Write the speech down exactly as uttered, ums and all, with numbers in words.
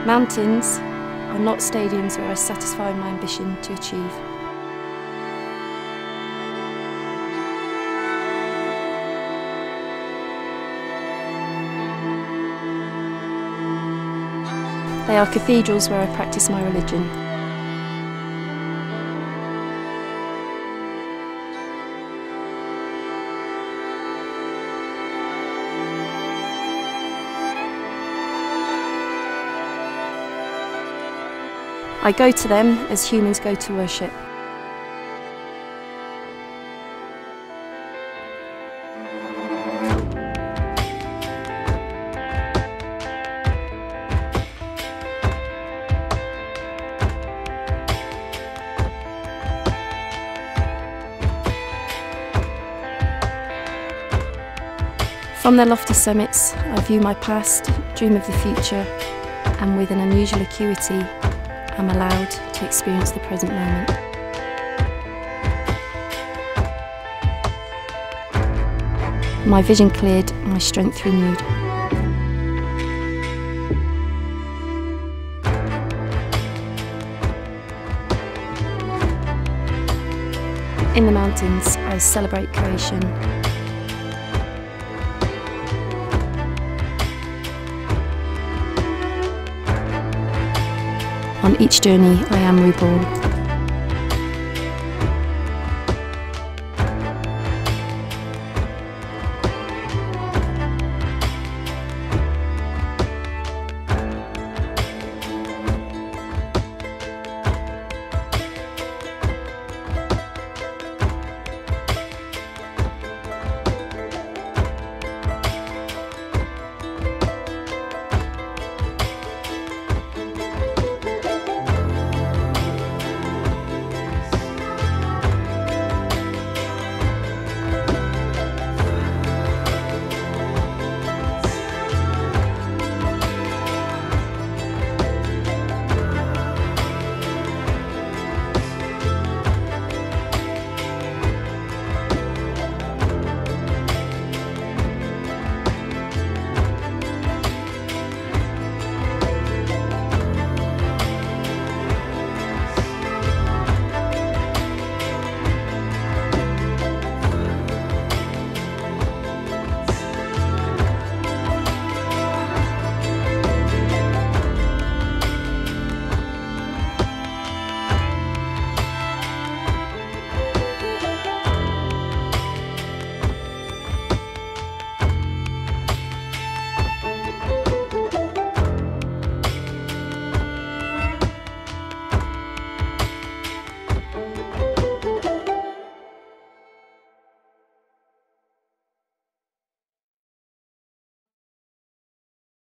Mountains are not stadiums where I satisfy my ambition to achieve. They are cathedrals where I practice my religion. I go to them as humans go to worship. From their lofty summits, I view my past, dream of the future, and with an unusual acuity, I'm allowed to experience the present moment. My vision cleared, my strength renewed. In the mountains, I celebrate creation. On each journey, I am reborn.